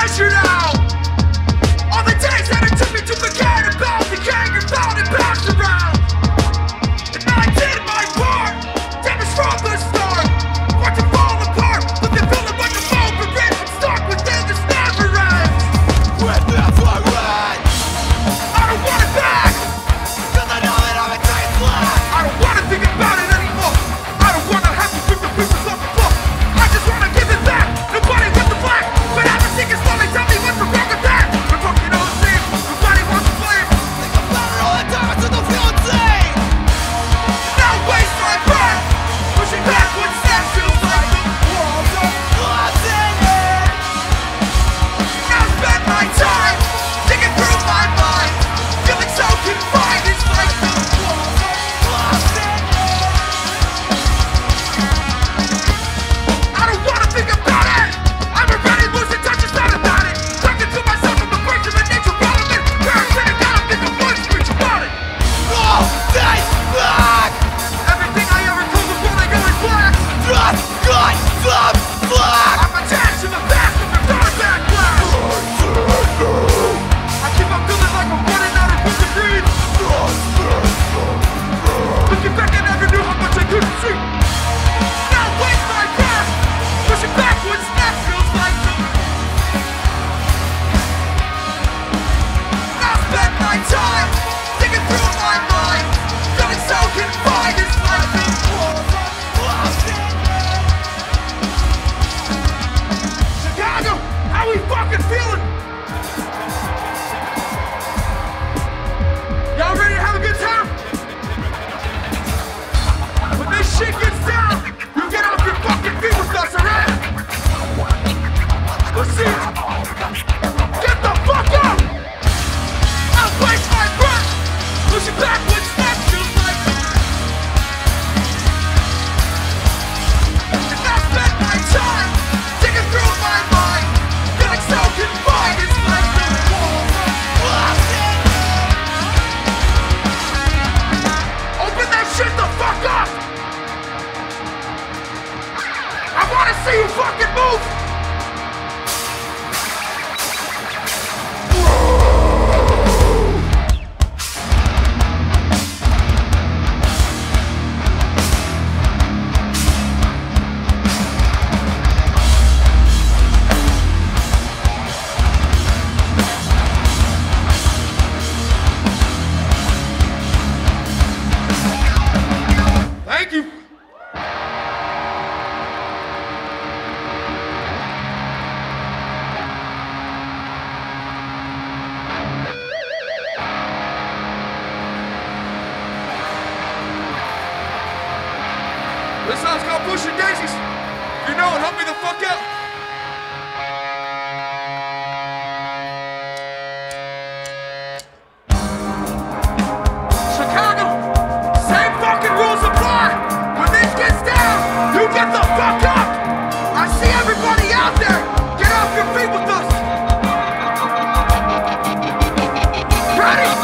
treasure now. All the days that it took me to forget about the gang you found and passed around. And I did my part, damaged from the start. Watch it fall apart, but the feeling like a moment red. I'm stuck within this never ends. With this one red, I don't want it back, cause I know that I'm a great flag. I don't wanna think about it anymore. I don't wanna have to rip the pieces off the floor. I just wanna give it back. Nobody wants the black, but everything is slowly tell me what's wrong with that. We're broken all the same, nobody wants to blame. Think about it all the time until they feel insane. Now waste my breath, pushing back what steps feels like the walls are closing in. Now spend my time digging through my mind, feeling so confined. It's like the walls are closing in. I don't wanna think about it. I'm already losing touch, it's not about it. Talking to myself, I'm afraid of the nature relevant. Parasitic, I don't think I'm going to preach about it. All days black. Everything I ever told the world I know is black. Just got some black. I'm attached to the past and I'm going back black. I keep on feeling like I'm running out of room to breathe. Looking back, I never knew how much I couldn't see. Now waste my breath, pushing back what steps feels like the. Now spend my time digging through my mind, feeling so confined. It's like the walls are closing in. Chicago, how we fucking feeling? Y'all ready to have a good time? When this shit gets down, you get off your fucking feet with us, alright? Let's see. Get the fuck up! I'll waste my breath, pushing back what steps feels like. And I spend my time digging through my mind, feeling so confined. It's like the walls are closing in. Open that shit the fuck up! I wanna see you fucking move! Thank you! This song's called Pushing Daisies. If you know it, help me the fuck out. Chicago, same fucking rules apply. When this gets down, you get the fuck up. I see everybody out there. Get off your feet with us. Ready?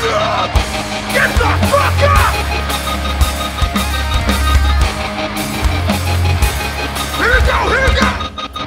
up! Get the fuck up! Here we go, here we go!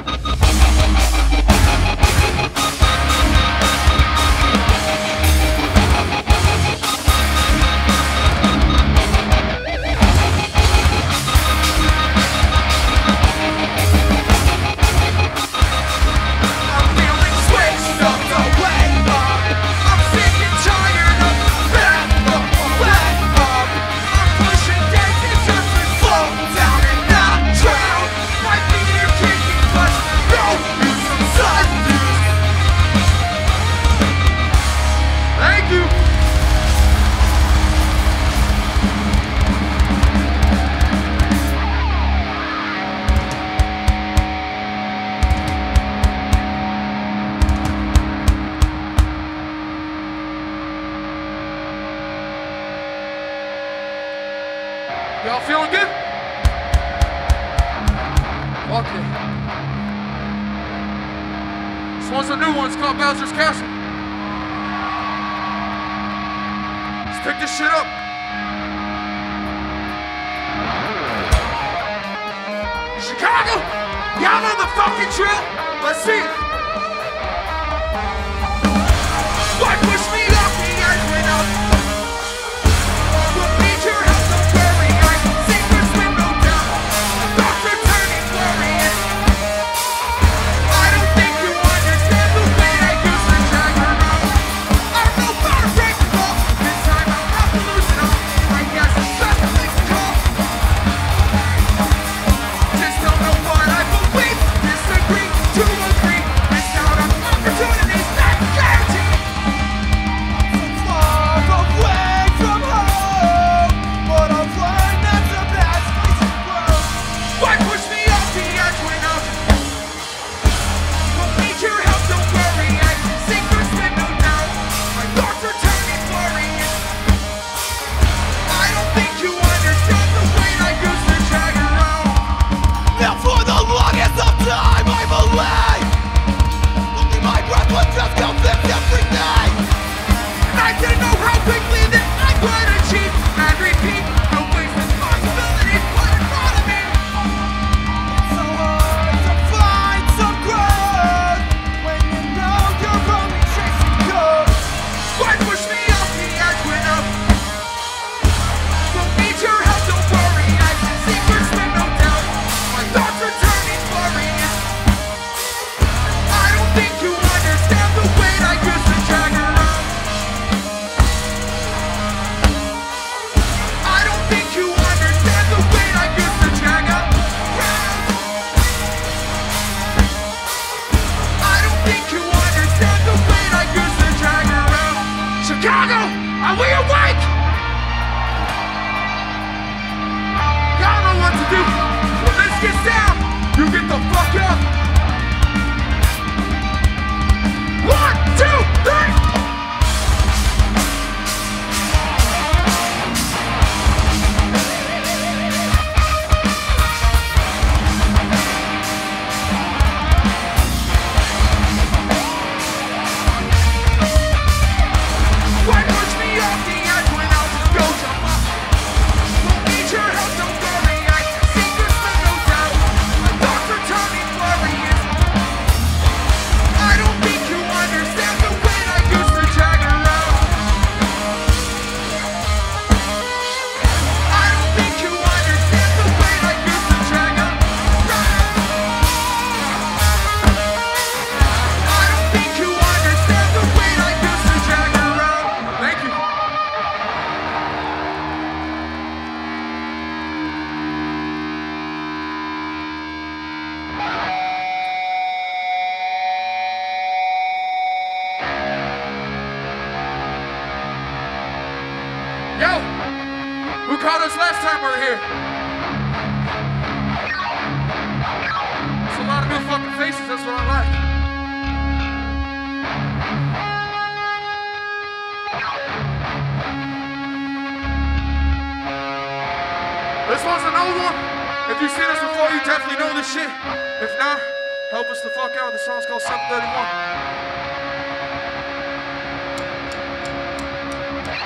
Y'all feeling good? Okay. This one's a new one, it's called Bowser's Castle. Let's pick this shit up. Chicago! Y'all know the fucking drill? Let's see it. Why push me off the edge when I'm This one's an old one. If you've seen us before, you definitely know this shit. If not, help us the fuck out. The song's called 731.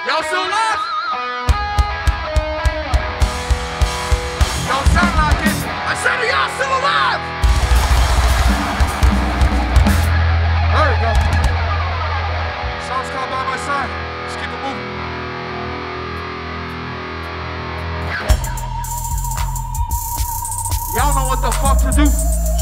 Y'all still alive? Don't sound like it. I said, are y'all still alive? There we go. Song's called By My Side. Let's keep it moving. Y'all know what the fuck to do.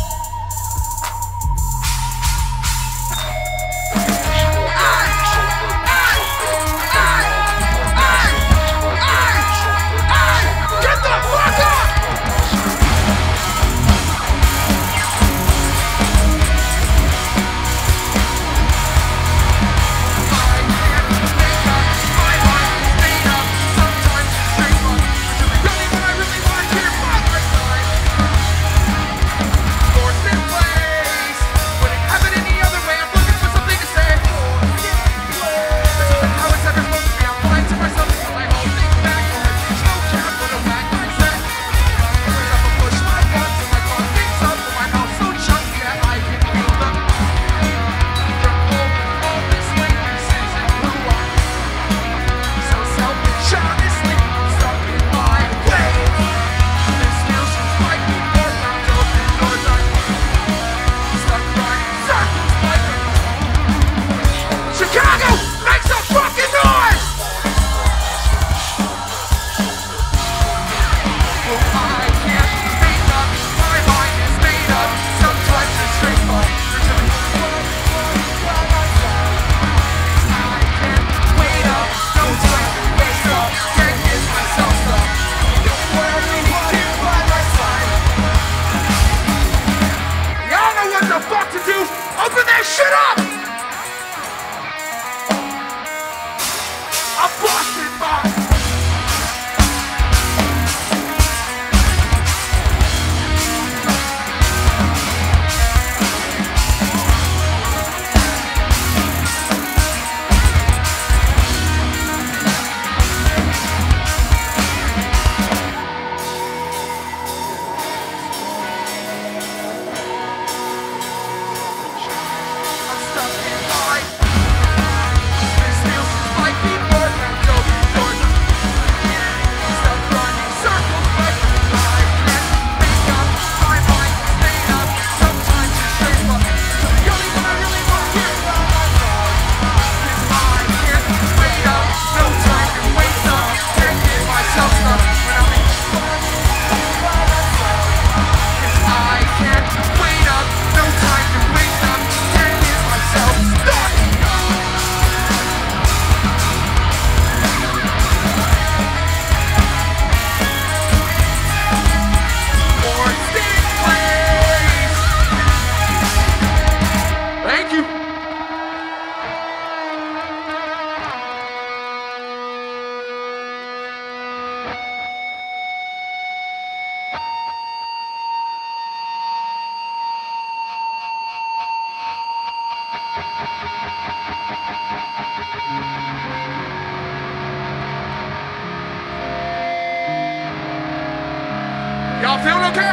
Y'all feeling okay?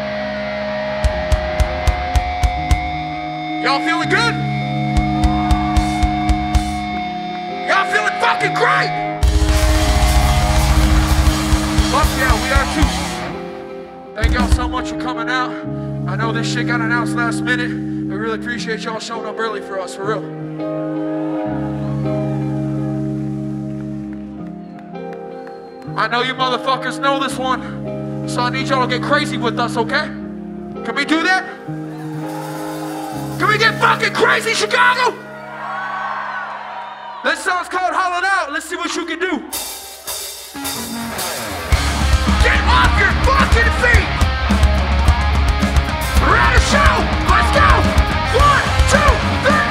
Y'all feeling good? Y'all feeling fucking great? Fuck yeah, we are too. Thank y'all so much for coming out. I know this shit got announced last minute. We really appreciate y'all showing up early for us, for real. I know you motherfuckers know this one, so I need y'all to get crazy with us, okay? Can we do that? Can we get fucking crazy, Chicago? This song's called Hollowed Out. Let's see what you can do. Get off your fucking feet! We're at a show! Let's go! 1, 2, 3!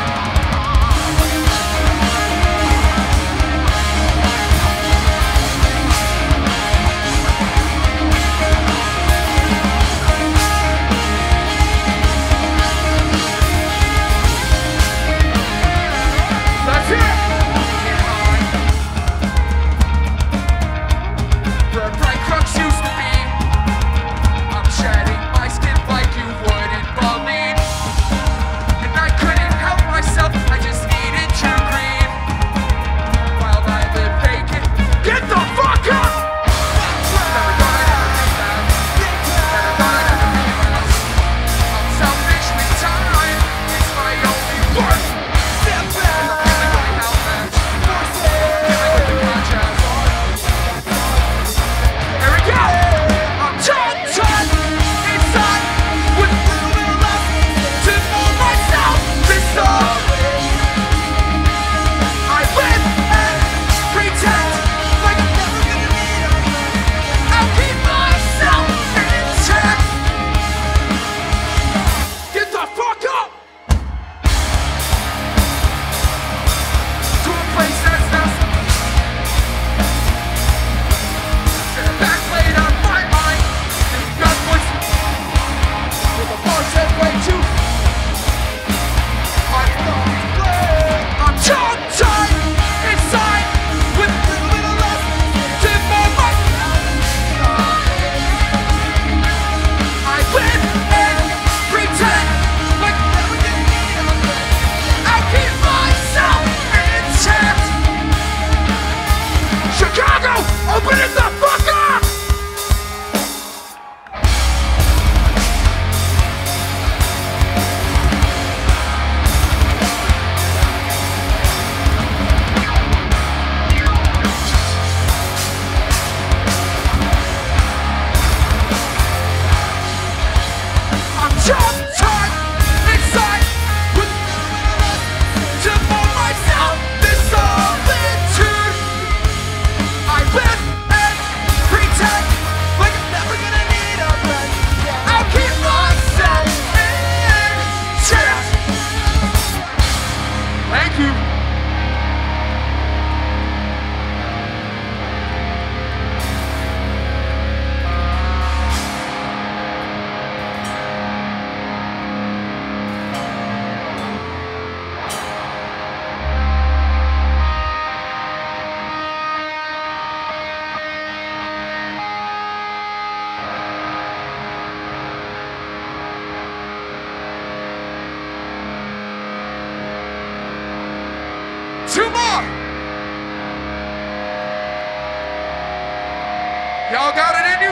Y'all got it in you?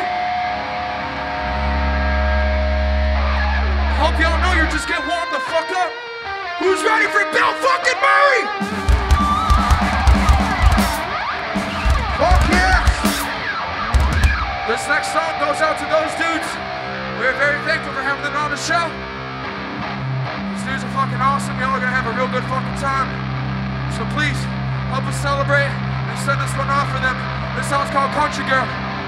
I hope y'all know you're just getting warmed the fuck up. Who's ready for Bill fucking Murray? Fuck yeah! This next song goes out to those dudes. We're very thankful for having them on the show. These dudes are fucking awesome. Y'all are gonna have a real good fucking time. So please, help us celebrate and send this one off for them. This song's called Country Girl.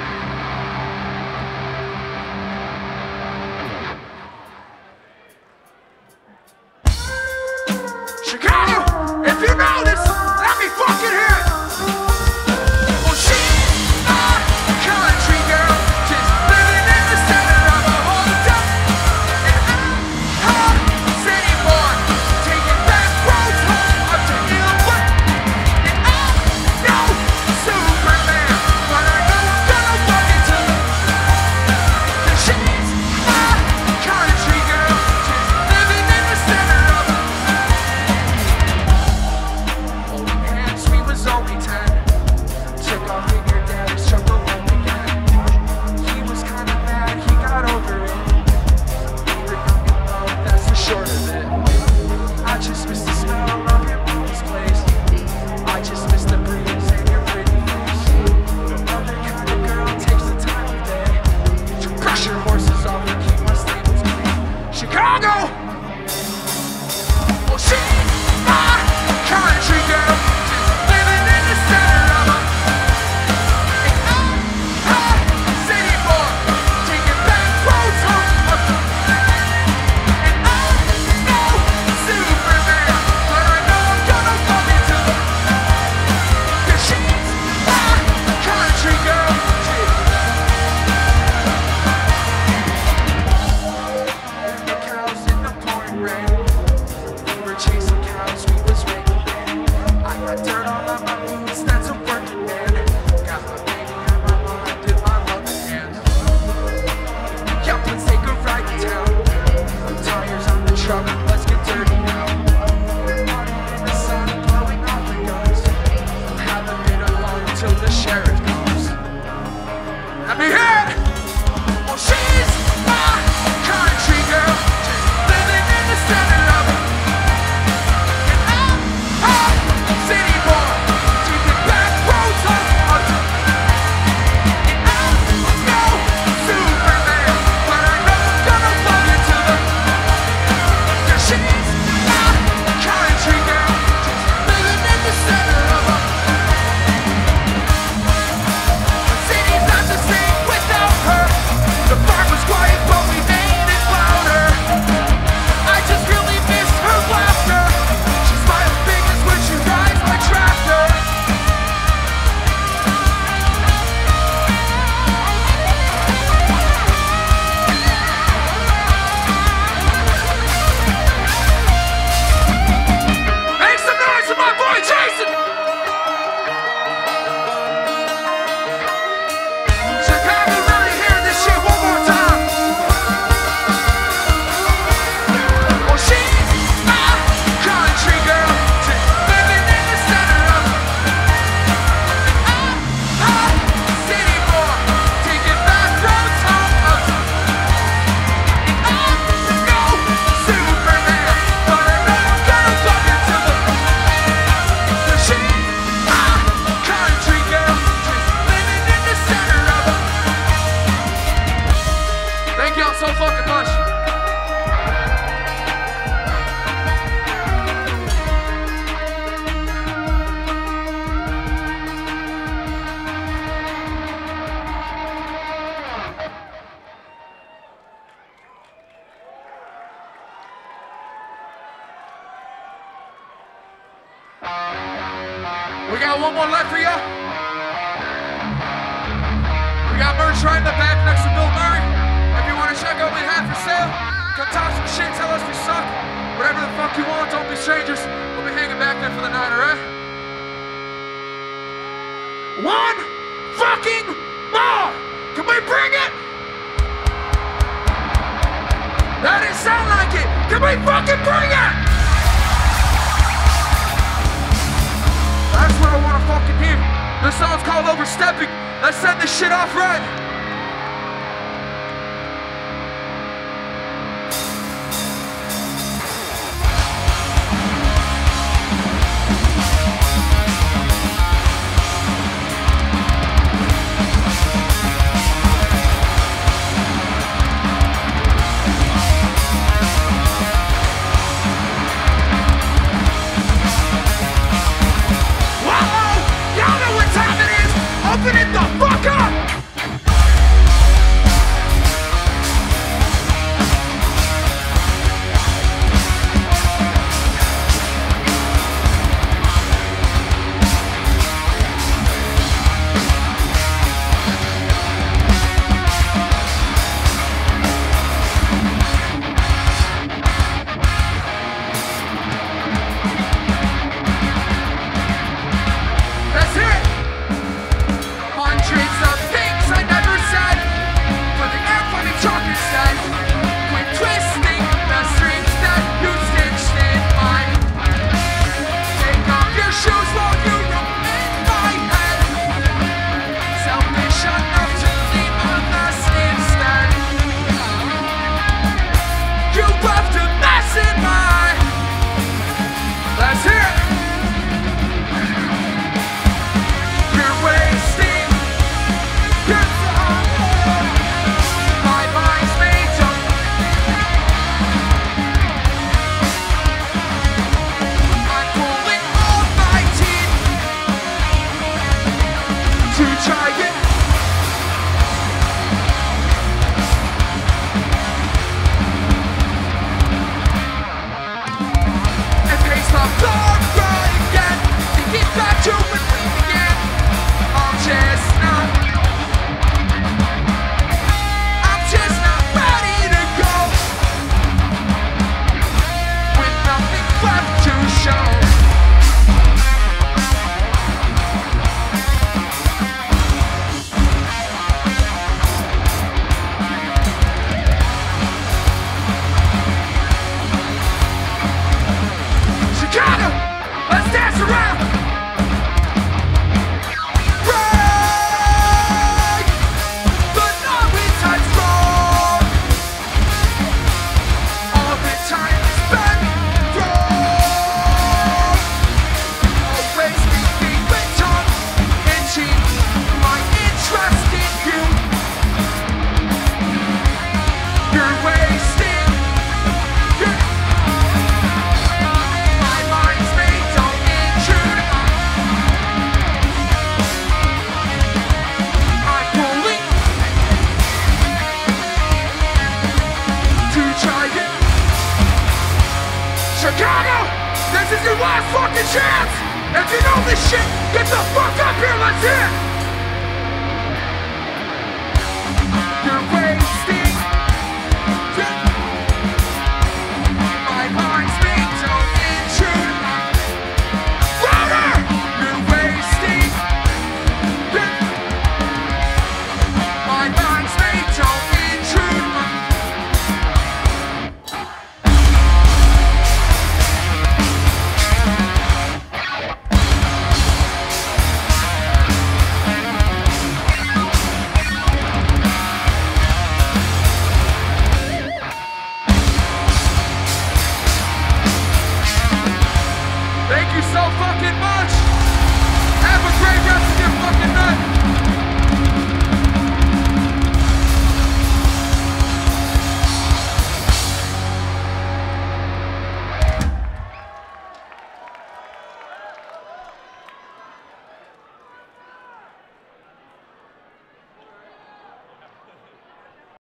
Chicago, if you know this, let me fucking hear it. Well, she's a country girl, just living in the center of a hotel. And I'm a city boy, taking back roads home up to Inguagiato. And I'm no Superman, but I know I'm gonna fuck it too. 'Cause she's a country girl, just living in the center of a only 10. Took off in your dad's truck alone again. He was kinda mad, he got over it. We were young and low, that's the short of it. I just miss the smell of your mom's place. I just miss the breeze and your pretty face. The other kind of girl takes the time of day to brush your horses off and keep my stables clean. Chicago! Well, she's my country girl. We got one more left for you. We got merch right in the back next to Bill Murray. If you want to check out what we have for sale, come talk some shit, tell us we suck. Whatever the fuck you want, don't be strangers. We'll be hanging back there for the night, alright? One fucking more! Can we bring it? That didn't sound like it! Can we fucking bring it? That's what I want to fucking hear. This song's called Overstepping. Let's set this shit off right. Open it the fuck up! That's it! Hundreds of things I never said, but the airplane and chalk instead. Quit twisting the strings that you stitched in mine. Take off your shoes while you roll in my head. Selfish enough to leave a mess instead. You left a mess in mine. Let's hear it. You're wasting. My mind's made up. I'm pulling all my teeth to try it. And pace the floor right again to get back to when we began. I'm just not ready to go with nothing left to show. Chicago, let's dance around. Right, but not with tight wrong. All the time is spent wrong. Always speaking with tongue in cheek. My interest in you. You're wasting. My mind's made, don't intrude. I'm pulling to try it. Chicago, this is your last fucking chance. If you know this shit, get the fuck up here